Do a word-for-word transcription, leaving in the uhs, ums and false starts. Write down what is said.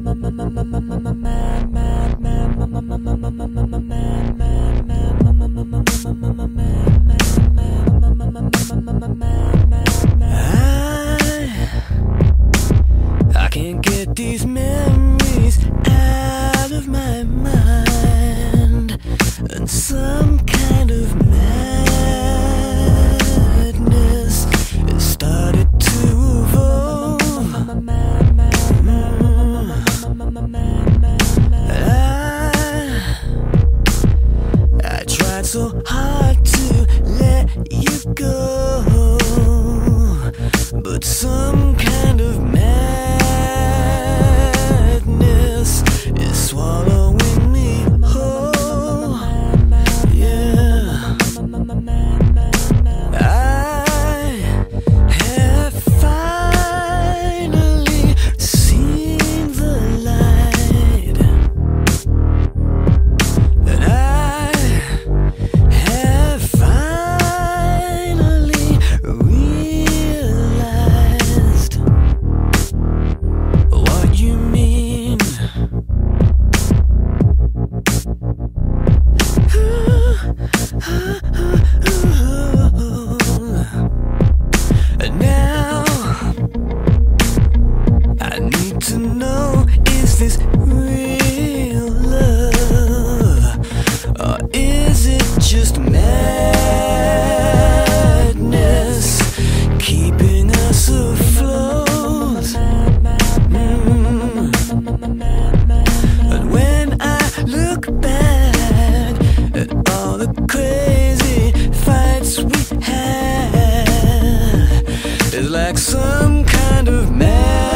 I can't get these memories out of my mind, and some kind of madness has started to evolve. I, I tried so hard to let you go, but some kind of madness is swallowing me whole. Yeah, I have finally seen the light, and I have finally realized what you mean. And now I need to know, is this real love, or is it just madness keeping us afloat? Mm. And when I look back at all the crazy fights we had, it's like some kind of madness